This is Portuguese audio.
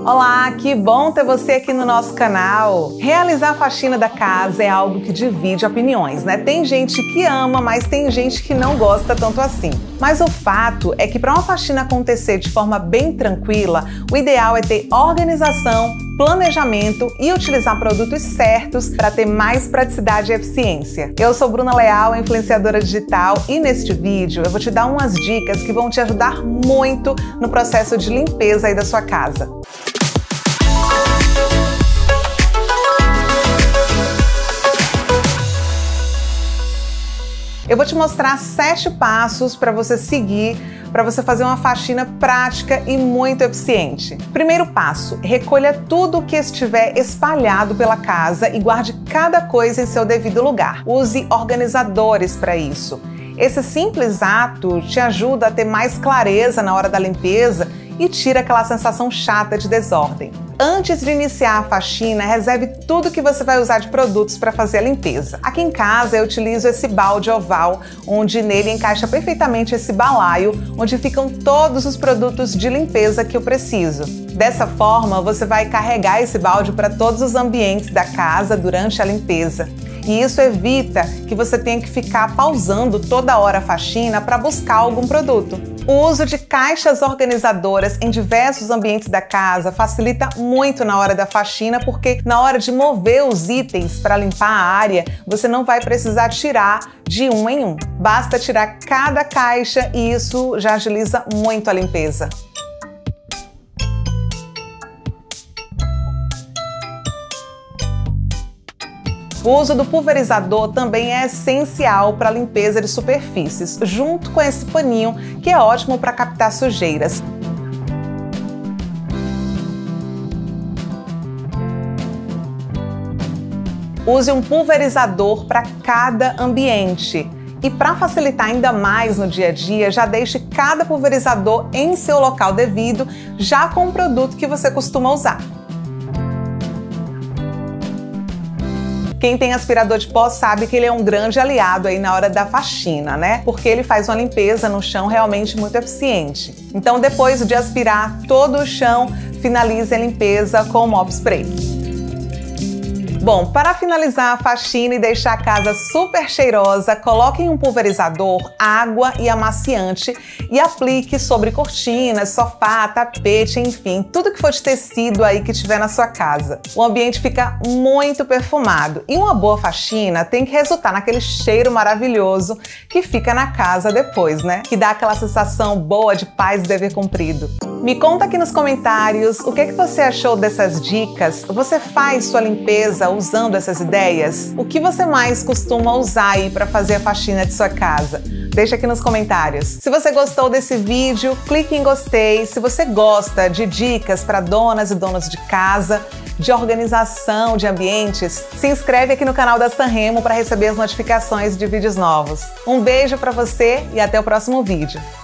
Olá, que bom ter você aqui no nosso canal! Realizar a faxina da casa é algo que divide opiniões, né? Tem gente que ama, mas tem gente que não gosta tanto assim. Mas o fato é que para uma faxina acontecer de forma bem tranquila, o ideal é ter organização, planejamento e utilizar produtos certos para ter mais praticidade e eficiência. Eu sou Bruna Leal, influenciadora digital, e neste vídeo eu vou te dar umas dicas que vão te ajudar muito no processo de limpeza aí da sua casa. Eu vou te mostrar 7 passos para você seguir, para você fazer uma faxina prática e muito eficiente. Primeiro passo, recolha tudo que estiver espalhado pela casa e guarde cada coisa em seu devido lugar. Use organizadores para isso. Esse simples ato te ajuda a ter mais clareza na hora da limpeza e tira aquela sensação chata de desordem. Antes de iniciar a faxina, reserve tudo que você vai usar de produtos para fazer a limpeza. Aqui em casa eu utilizo esse balde oval, onde nele encaixa perfeitamente esse balaio, onde ficam todos os produtos de limpeza que eu preciso. Dessa forma, você vai carregar esse balde para todos os ambientes da casa durante a limpeza. E isso evita que você tenha que ficar pausando toda hora a faxina para buscar algum produto. O uso de caixas organizadoras em diversos ambientes da casa facilita muito na hora da faxina, porque na hora de mover os itens para limpar a área, você não vai precisar tirar de um em um. Basta tirar cada caixa e isso já agiliza muito a limpeza. O uso do pulverizador também é essencial para a limpeza de superfícies, junto com esse paninho que é ótimo para captar sujeiras. Use um pulverizador para cada ambiente. E para facilitar ainda mais no dia a dia, já deixe cada pulverizador em seu local devido, já com o produto que você costuma usar. Quem tem aspirador de pó sabe que ele é um grande aliado aí na hora da faxina, né? Porque ele faz uma limpeza no chão realmente muito eficiente. Então, depois de aspirar todo o chão, finalize a limpeza com o mop spray. Bom, para finalizar a faxina e deixar a casa super cheirosa, coloque em um pulverizador água e amaciante e aplique sobre cortinas, sofá, tapete, enfim, tudo que for de tecido aí que tiver na sua casa. O ambiente fica muito perfumado e uma boa faxina tem que resultar naquele cheiro maravilhoso que fica na casa depois, né? Que dá aquela sensação boa de paz e dever cumprido. Me conta aqui nos comentários o que você achou dessas dicas. Você faz sua limpeza usando essas ideias? O que você mais costuma usar aí para fazer a faxina de sua casa? Deixa aqui nos comentários. Se você gostou desse vídeo, clique em gostei. Se você gosta de dicas para donas e donos de casa, de organização de ambientes, se inscreve aqui no canal da Sanremo para receber as notificações de vídeos novos. Um beijo para você e até o próximo vídeo.